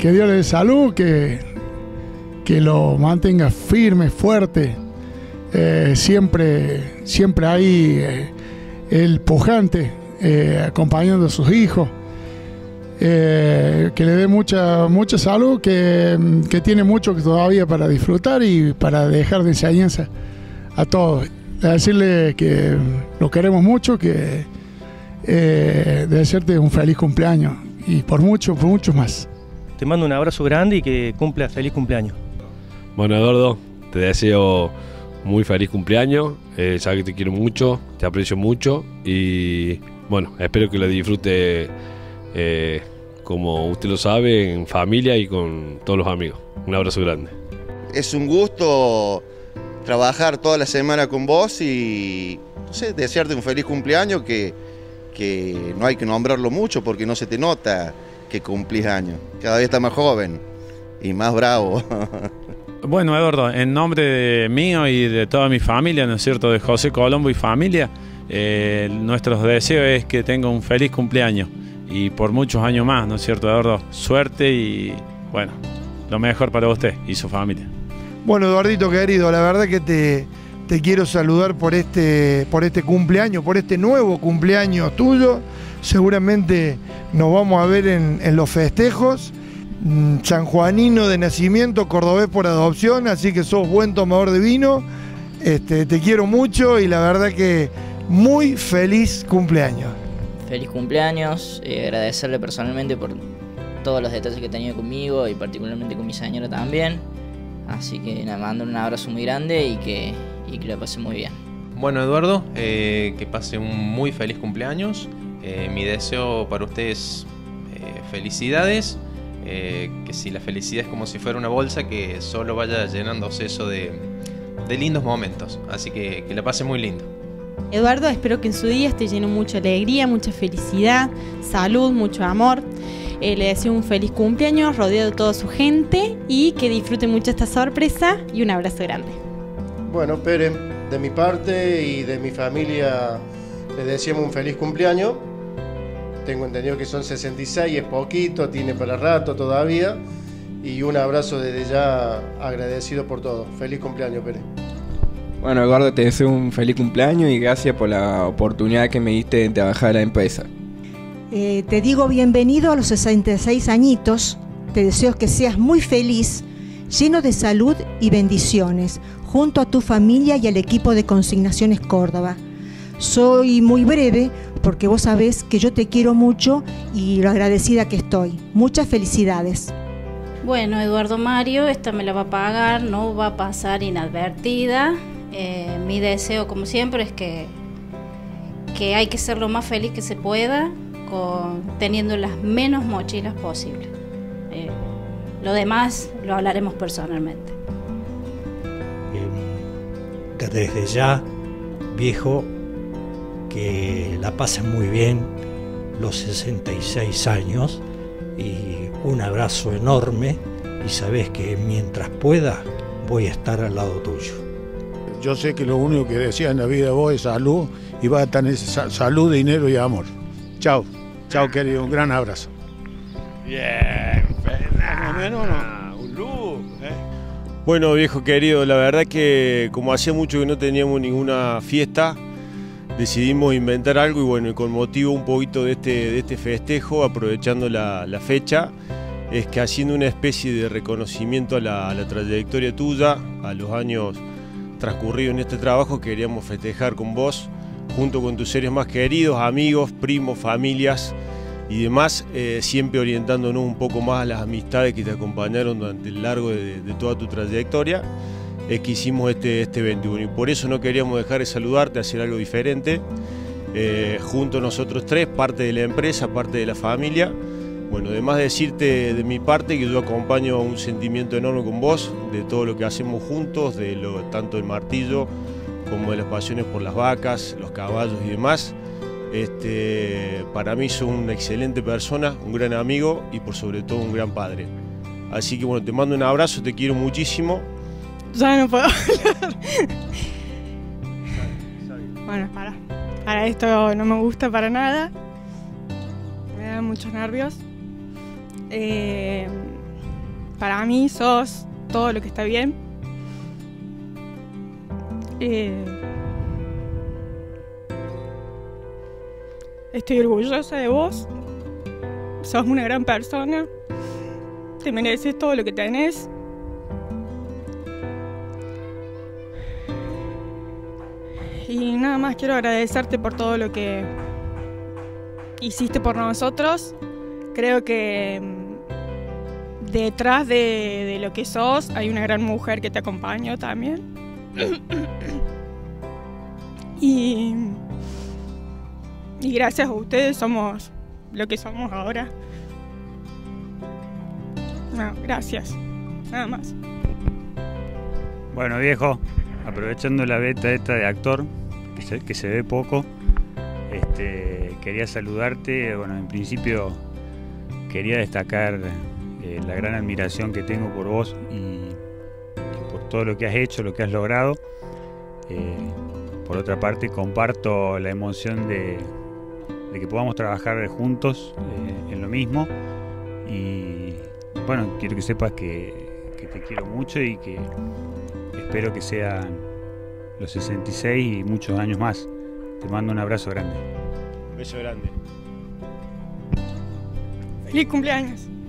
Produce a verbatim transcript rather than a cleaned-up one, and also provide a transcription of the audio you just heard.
que Dios le dé salud, que, que lo mantenga firme, fuerte, eh, siempre, siempre ahí eh, el pujante, eh, acompañando a sus hijos, eh, que le dé mucha, mucha salud, que, que tiene mucho todavía para disfrutar y para dejar de enseñanza a todos. A decirle que lo queremos mucho, que eh, de desearte un feliz cumpleaños y por mucho, por muchos más. Te mando un abrazo grande y que cumpla feliz cumpleaños. Bueno, Eduardo, te deseo muy feliz cumpleaños, eh, sabes que te quiero mucho, te aprecio mucho y bueno, espero que lo disfrute eh, como usted lo sabe, en familia y con todos los amigos. Un abrazo grande. Es un gusto trabajar toda la semana con vos y no sé, desearte un feliz cumpleaños, que, que no hay que nombrarlo mucho porque no se te nota que cumplís años. Cada vez estás más joven y más bravo. Bueno, Eduardo, en nombre de mío y de toda mi familia, ¿no es cierto?, de José Colombo y familia, eh, nuestros deseos es que tenga un feliz cumpleaños y por muchos años más, ¿no es cierto, Eduardo? Suerte y, bueno, lo mejor para usted y su familia. Bueno, Eduardito querido, la verdad que te, te quiero saludar por este, por este cumpleaños, por este nuevo cumpleaños tuyo. Seguramente nos vamos a ver en, en los festejos. Sanjuanino de nacimiento, cordobés por adopción, así que sos buen tomador de vino. Este, te quiero mucho y la verdad que muy feliz cumpleaños. Feliz cumpleaños, eh, agradecerle personalmente por todos los detalles que ha tenido conmigo y particularmente con mi señora también. Así que nada, mando un abrazo muy grande y que, y que la pase muy bien. Bueno, Eduardo, eh, que pase un muy feliz cumpleaños. Eh, mi deseo para usted es eh, felicidades. Eh, que si la felicidad es como si fuera una bolsa, que solo vaya llenándose eso de, de lindos momentos. Así que que la pase muy lindo. Eduardo, espero que en su día esté lleno de mucha alegría, mucha felicidad, salud, mucho amor. Eh, le deseo un feliz cumpleaños rodeado de toda su gente y que disfrute mucho esta sorpresa y un abrazo grande. Bueno, Pere, de mi parte y de mi familia les deseamos un feliz cumpleaños. Tengo entendido que son sesenta y seis, es poquito, tiene para rato todavía. Y un abrazo desde ya, agradecido por todo. Feliz cumpleaños, Pere. Bueno, Eduardo, te deseo un feliz cumpleaños y gracias por la oportunidad que me diste de trabajar en la empresa. Eh, te digo bienvenido a los sesenta y seis añitos. Te deseo que seas muy feliz, lleno de salud y bendiciones, junto a tu familia y al equipo de Consignaciones Córdoba. Soy muy breve porque vos sabés que yo te quiero mucho y lo agradecida que estoy. Muchas felicidades. Bueno, Eduardo Mario, esta me la va a pagar, no va a pasar inadvertida. Eh, mi deseo, como siempre, es que, que hay que ser lo más feliz que se pueda, con, teniendo las menos mochilas posibles. Eh, lo demás lo hablaremos personalmente. Eh, desde ya, viejo, que la pasen muy bien los sesenta y seis años y un abrazo enorme, y sabés que mientras pueda voy a estar al lado tuyo. Yo sé que lo único que decía en la vida de vos es salud, y va a tener salud, dinero y amor. Chao, chao querido, un gran abrazo. Bien, fenómeno, un lujo, ¿eh? Bueno, viejo querido, la verdad que como hacía mucho que no teníamos ninguna fiesta, decidimos inventar algo y bueno, y con motivo un poquito de este, de este festejo, aprovechando la, la fecha, es que haciendo una especie de reconocimiento a la, a la trayectoria tuya, a los años transcurridos en este trabajo, queríamos festejar con vos, junto con tus seres más queridos, amigos, primos, familias y demás, eh, siempre orientándonos un poco más a las amistades que te acompañaron durante el largo de, de toda tu trayectoria. Es que hicimos este, este veintiuno y por eso no queríamos dejar de saludarte, hacer algo diferente, eh, junto a nosotros tres, parte de la empresa, parte de la familia. Bueno, además de decirte de mi parte que yo acompaño un sentimiento enorme con vos, de todo lo que hacemos juntos, de lo, tanto del martillo como de las pasiones por las vacas, los caballos y demás. Este, para mí sos una excelente persona, un gran amigo y por sobre todo un gran padre. Así que bueno, te mando un abrazo, te quiero muchísimo. Ya no puedo hablar. Bueno, para. Para esto no me gusta para nada. Me dan muchos nervios. Eh, para mí sos todo lo que está bien. Eh, estoy orgullosa de vos. Sos una gran persona. Te mereces todo lo que tenés. Y nada más quiero agradecerte por todo lo que hiciste por nosotros. Creo que detrás de, de lo que sos hay una gran mujer que te acompañó también. Y, y gracias a ustedes somos lo que somos ahora. No, gracias. Nada más. Bueno, viejo, aprovechando la beta esta de actor, que se, que se ve poco, este, quería saludarte. Bueno, en principio quería destacar eh, la gran admiración que tengo por vos y, y por todo lo que has hecho, lo que has logrado. Eh, por otra parte, comparto la emoción de, de que podamos trabajar juntos eh, en lo mismo. Y bueno, quiero que sepas que, que te quiero mucho y que espero que sean los sesenta y seis y muchos años más. Te mando un abrazo grande. Un beso grande. ¡Feliz cumpleaños!